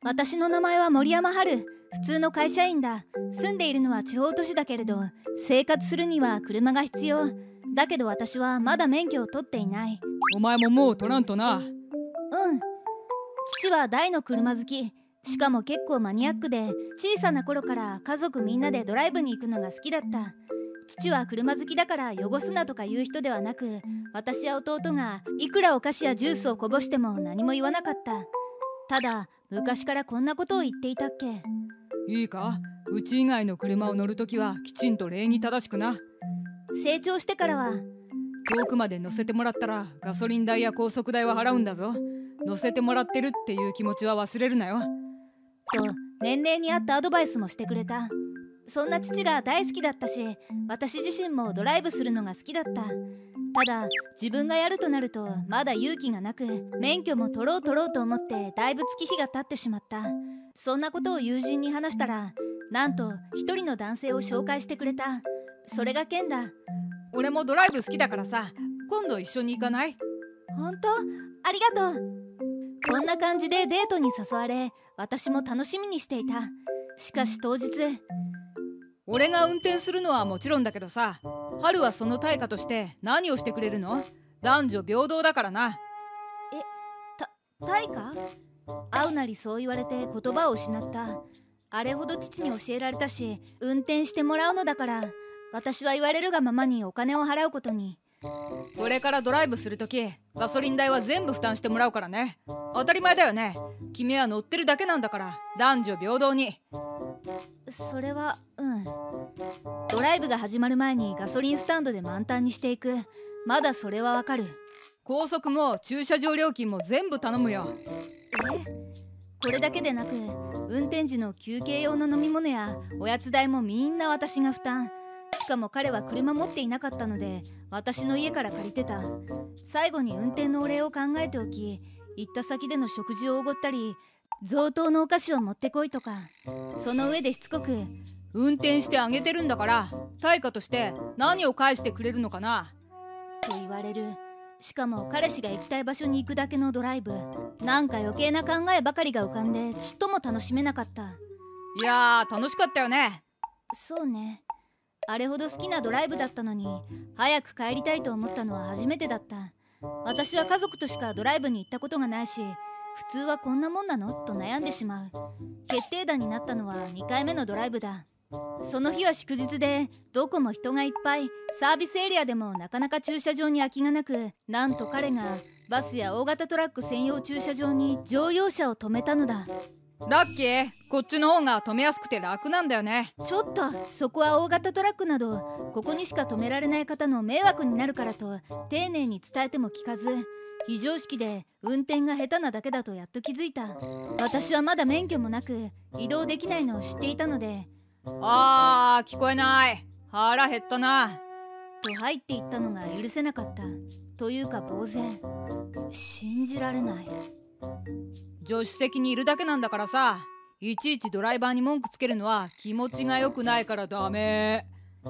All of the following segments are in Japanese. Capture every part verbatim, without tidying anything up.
私の名前は森山春。普通の会社員だ。住んでいるのは地方都市だけれど、生活するには車が必要。だけど私はまだ免許を取っていない。 お前ももう取らんとな。 うん。父は大の車好き。しかも結構マニアックで、小さな頃から家族みんなでドライブに行くのが好きだった。父は車好きだから汚すなとか言う人ではなく、私や弟がいくらお菓子やジュースをこぼしても何も言わなかった。ただ昔からこんなことを言っていたっけ。 いいか、うち以外の車を乗るときはきちんと礼儀正しくな。 成長してからは。 遠くまで乗せてもらったらガソリン代や高速代は払うんだぞ。乗せてもらってるっていう気持ちは忘れるなよ。 と年齢に合ったアドバイスもしてくれた。そんな父が大好きだったし、私自身もドライブするのが好きだった。ただ自分がやるとなるとまだ勇気がなく、免許も取ろう取ろうと思ってだいぶ月日が経ってしまった。そんなことを友人に話したら、なんと一人の男性を紹介してくれた。それがケンだ。 俺もドライブ好きだからさ、今度一緒に行かない？ 本当？ありがとう。こんな感じでデートに誘われ、私も楽しみにしていた。しかし当日、 俺が運転するのはもちろんだけどさ、春はその対価として何をしてくれるの？男女平等だからな。 え、た、対価？会うなりそう言われて言葉を失った。あれほど父に教えられたし、運転してもらうのだから、私は言われるがままにお金を払うことに。 これからドライブするとき、ガソリン代は全部負担してもらうからね。当たり前だよね。君は乗ってるだけなんだから、男女平等に。 それはうん。ドライブが始まる前にガソリンスタンドで満タンにしていく。まだそれはわかる。 高速も駐車場料金も全部頼むよ。 え？これだけでなく、運転時の休憩用の飲み物やおやつ代もみんな私が負担。しかも彼は車持っていなかったので、私の家から借りてた。最後に運転のお礼を考えておき、行った先での食事をおごったり、贈答のお菓子を持ってこいとか。その上でしつこく、 運転してあげてるんだから、対価として何を返してくれるのかなと言われる。しかも彼氏が行きたい場所に行くだけのドライブ。なんか余計な考えばかりが浮かんで、ちっとも楽しめなかった。 いやー、楽しかったよね。 そうね。あれほど好きなドライブだったのに、早く帰りたいと思ったのは初めてだった。私は家族としかドライブに行ったことがないし、普通はこんなもんなのと悩んでしまう。決定打になったのはにかいめのドライブだ。その日は祝日で、どこも人がいっぱい。サービスエリアでもなかなか駐車場に空きがなく、なんと彼がバスや大型トラック専用駐車場に乗用車を止めたのだ。 ラッキー。こっちの方が止めやすくて楽なんだよね。 ちょっと、そこは大型トラックなどここにしか止められない方の迷惑になるからと丁寧に伝えても聞かず、非常識で運転が下手なだけだとやっと気づいた。私はまだ免許もなく移動できないのを知っていたので、 あー、聞こえない。腹減ったな。 と入っていったのが許せなかった。というか呆然。信じられない。 助手席にいるだけなんだからさ、いちいちドライバーに文句つけるのは気持ちが良くないからダメ。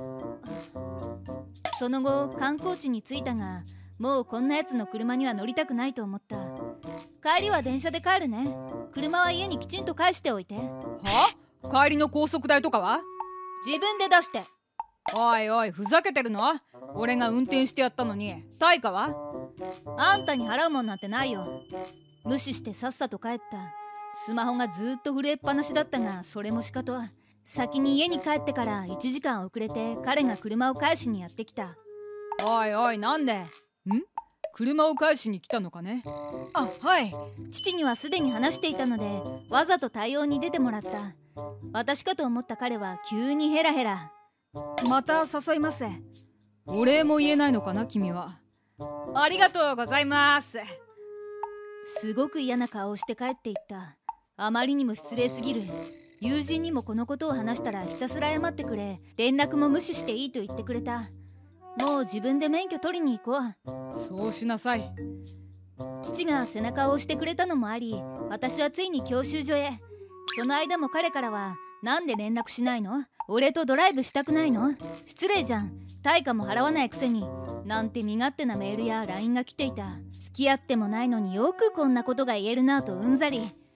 その後観光地に着いたが、もうこんなやつの車には乗りたくないと思った。帰りは電車で帰るね。車は家にきちんと返しておいて。 は？帰りの高速代とかは？ 自分で出して。 おいおい、ふざけてるの？俺が運転してやったのに対価は？ あんたに払うもんなんてないよ。無視してさっさと帰った。スマホがずっと震えっぱなしだったが、それも仕方。先に家に帰ってからいちじかん遅れて彼が車を返しにやってきた。 おいおい、なんで？ん？車を返しに来たのかね？あ、はい。 父にはすでに話していたので、わざと対応に出てもらった。私かと思った彼は急にヘラヘラ。 また誘います。お礼も言えないのかな君は。ありがとうございます。 すごく嫌な顔をして帰っていった。あまりにも失礼すぎる。友人にもこのことを話したらひたすら謝ってくれ、連絡も無視していいと言ってくれた。もう自分で免許取りに行こう。 そうしなさい。 父が背中を押してくれたのもあり、私はついに教習所へ。その間も彼からは、なんで連絡しないの？俺とドライブしたくないの？失礼じゃん。対価も払わないくせに。なんて身勝手なメールや ライン が来ていた。付き合ってもないのによくこんなことが言えるなとうんざり。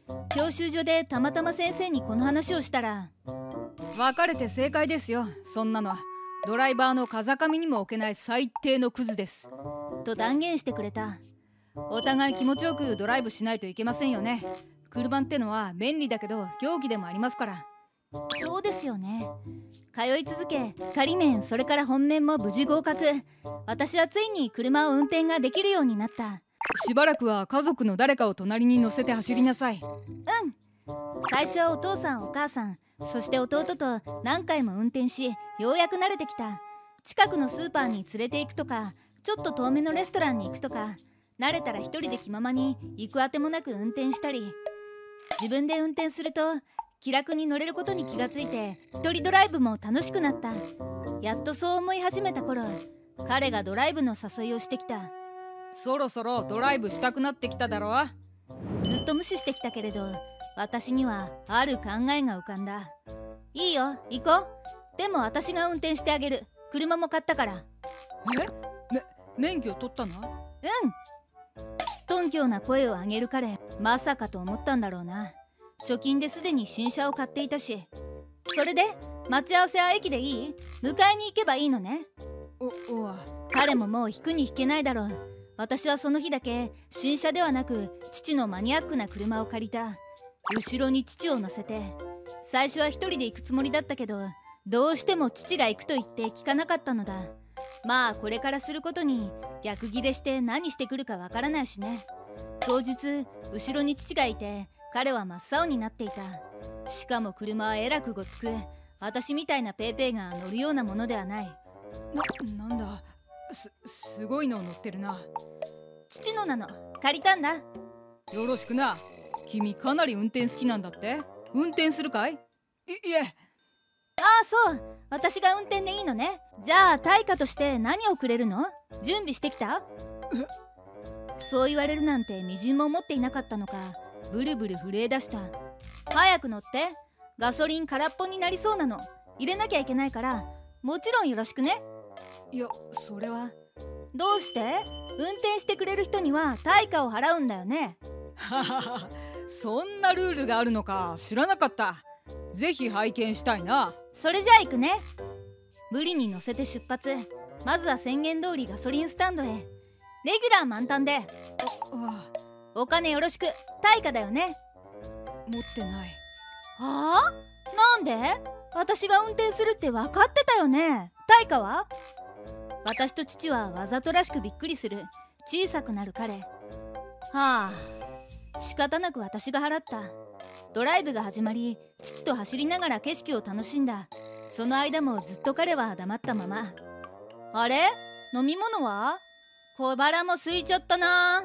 教習所でたまたま先生にこの話をしたら、 別れて正解ですよ。そんなのはドライバーの風上にも置けない最低のクズですと断言してくれた。 お互い気持ちよくドライブしないといけませんよね。車ってのは便利だけど凶器でもありますから。 そうですよね。通い続け、仮免それから本免も無事合格。私はついに車を運転ができるようになった。 しばらくは家族の誰かを隣に乗せて走りなさい。 うん。最初はお父さんお母さん、そして弟と何回も運転し、ようやく慣れてきた。近くのスーパーに連れて行くとか、ちょっと遠めのレストランに行くとか、慣れたら一人で気ままに行くあてもなく運転したり。自分で運転すると気楽に乗れることに気がついて、一人ドライブも楽しくなった。やっとそう思い始めた頃、彼がドライブの誘いをしてきた。 そろそろドライブしたくなってきただろう。 ずっと無視してきたけれど、私にはある考えが浮かんだ。いいよ、行こう。でも私が運転してあげる。車も買ったから。 え？め、免許取ったの？ うん。すっとんきょうな声を上げる彼、まさかと思ったんだろうな。貯金ですでに新車を買っていたし。それで待ち合わせは駅でいい？迎えに行けばいいのね。 お、おわ。 彼ももう引くに引けないだろう。私はその日だけ新車ではなく父のマニアックな車を借りた。後ろに父を乗せて。最初は一人で行くつもりだったけど、どうしても父が行くと言って聞かなかったのだ。まあこれからすることに逆ギレして何してくるかわからないしね。当日後ろに父がいて、彼は真っ青になっていた。しかも車はえらくごつく、私みたいなペーペーが乗るようなものではない。 な、なんだ、す、すごいの乗ってるな。 父のなの、借りたんだ。 よろしくな。君かなり運転好きなんだって。運転するかい？い、いえ。 ああ、そう。私が運転でいいのね。じゃあ対価として何をくれるの？準備してきた？そう言われるなんてみじんも思っていなかったのか、ブルブル震え出した。早く乗って。ガソリン空っぽになりそうなの。入れなきゃいけないから、もちろんよろしくね。 いや、それは。 どうして？運転してくれる人には対価を払うんだよね。 ははは、そんなルールがあるのか知らなかった。ぜひ拝見したいな。 それじゃあ行くね。ブリに乗せて出発。まずは宣言通りガソリンスタンドへ。レギュラー満タンで。お, お金よろしく。対価だよね。 持ってない。 はあ？なんで？私が運転するって分かってたよね。対価は？私と父はわざとらしくびっくりする。小さくなる彼。はあ、仕方なく私が払った。ドライブが始まり、父と走りながら景色を楽しんだ。その間もずっと彼は黙ったまま。あれ？飲み物は？小腹も空いちゃったな。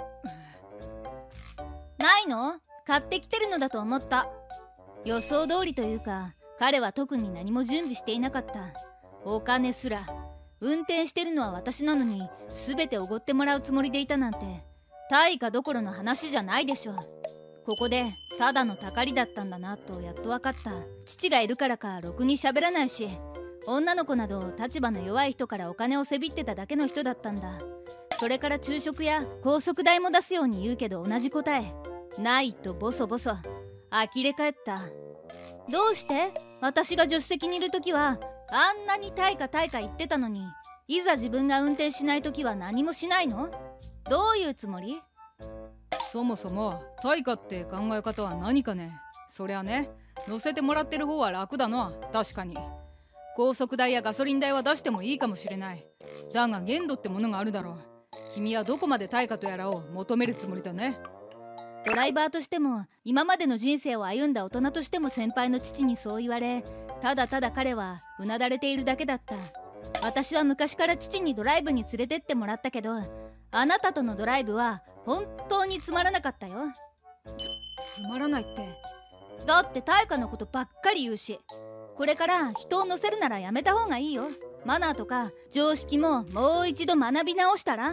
ないの？買ってきてるのだと思った。予想通りというか、彼は特に何も準備していなかった。お金すら。運転してるのは私なのに、全ておごってもらうつもりでいたなんて、対価どころの話じゃないでしょう。ここでただのたかりだったんだなとやっと分かった。父がいるからかろくに喋らないし、女の子など立場の弱い人からお金をせびってただけの人だったんだ。それから昼食や高速代も出すように言うけど同じ答え。ないとボソボソ。呆れ返った。どうして？私が助手席にいる時はあんなに対価対価言ってたのに、いざ自分が運転しない時は何もしないの？どういうつもり？ そもそも対価って考え方は何かね。そりゃね、乗せてもらってる方は楽だの。確かに高速代やガソリン代は出してもいいかもしれない。だが限度ってものがあるだろう。君はどこまで対価とやらを求めるつもりだね。 ドライバーとしても今までの人生を歩んだ大人としても先輩の父にそう言われ、ただただ彼はうなだれているだけだった。私は昔から父にドライブに連れてってもらったけど、あなたとのドライブは本当につまらなかったよ。 つ、つまらないって？ だって対価のことばっかり言うし、これから人を乗せるならやめた方がいいよ。マナーとか常識ももう一度学び直したら。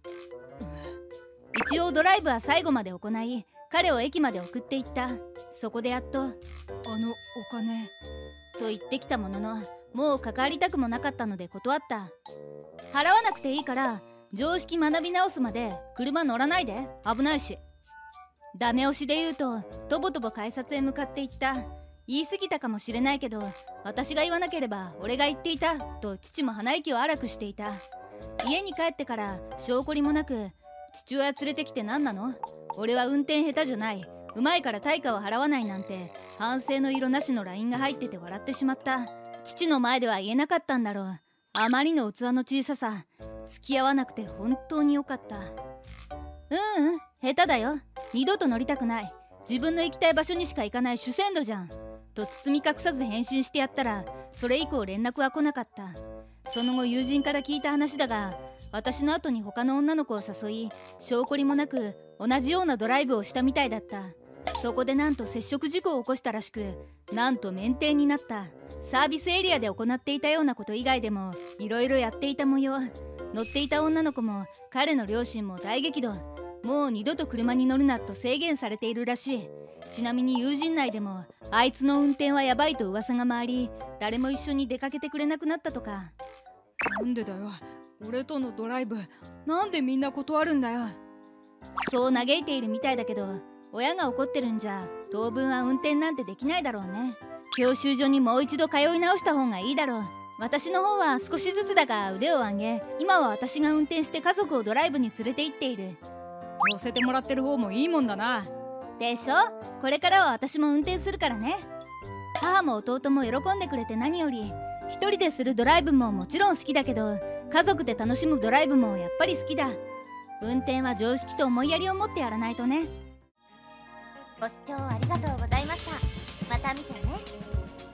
一応ドライブは最後まで行い、彼を駅まで送っていった。そこでやっと「あのお金」と言ってきたものの、もう関わりたくもなかったので断った。払わなくていいから常識学び直すまで車乗らないで、危ないし。 ダメ押しで言うととぼとぼ改札へ向かっていった。言い過ぎたかもしれないけど、私が言わなければ俺が言っていたと父も鼻息を荒くしていた。家に帰ってから証拠りもなく、父親連れてきて何なの、俺は運転下手じゃない、うまいから対価を払わないなんて反省の色なしの ライン が入ってて笑ってしまった。父の前では言えなかったんだろう。あまりの器の小ささ、付き合わなくて本当によかった。ううん、下手だよ。二度と乗りたくない。自分の行きたい場所にしか行かない主戦度じゃん。と包み隠さず返信してやったら、それ以降連絡は来なかった。その後友人から聞いた話だが、私の後に他の女の子を誘い、証拠りもなく同じようなドライブをしたみたいだった。そこでなんと接触事故を起こしたらしく、なんと免停になった。サービスエリアで行っていたようなこと以外でもいろいろやっていた模様。乗っていた女の子も彼の両親も大激怒。もう二度と車に乗るなと制限されているらしい。ちなみに友人内でもあいつの運転はやばいと噂が回り、誰も一緒に出かけてくれなくなったとか。 なんでだよ、俺とのドライブなんでみんな断るんだよ。 そう嘆いているみたいだけど、親が怒ってるんじゃ当分は運転なんてできないだろうね。教習所にもう一度通い直した方がいいだろう。私の方は少しずつだが腕を上げ、今は私が運転して家族をドライブに連れて行っている。 乗せてもらってる方もいいもんだな。 でしょ。これからは私も運転するからね。母も弟も喜んでくれて何より。一人でするドライブももちろん好きだけど、家族で楽しむドライブもやっぱり好きだ。運転は常識と思いやりを持ってやらないとね。 ご視聴ありがとうございました。また見てね。